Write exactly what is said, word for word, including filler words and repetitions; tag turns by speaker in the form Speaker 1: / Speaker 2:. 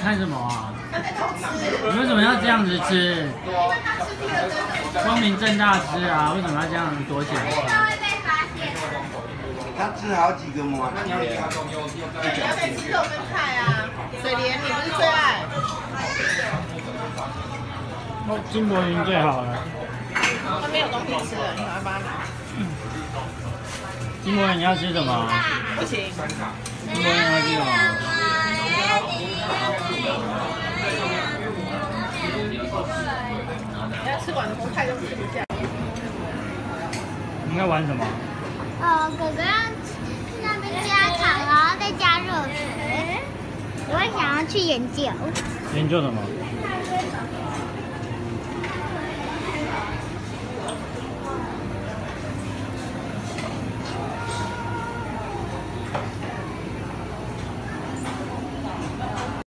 Speaker 1: 看什么啊？你为什么要这样子吃？光明正大吃啊，为什么要这样子躲起来吃？
Speaker 2: 他吃好几个馍。
Speaker 3: 你要得吃肉跟菜啊，水莲你不是最爱？
Speaker 1: 哦，金柏云最好了。
Speaker 3: 他没有东西吃了，你赶快帮他拿。
Speaker 1: 金柏云你要吃什么？
Speaker 3: 不行。
Speaker 1: 金柏云要吃什么？
Speaker 3: 你要吃完红菜就吃不下。
Speaker 1: 你要玩什么？
Speaker 4: 呃，哥哥要去那边加糖，然后再加热水。我想要去研究。
Speaker 1: 研究什么？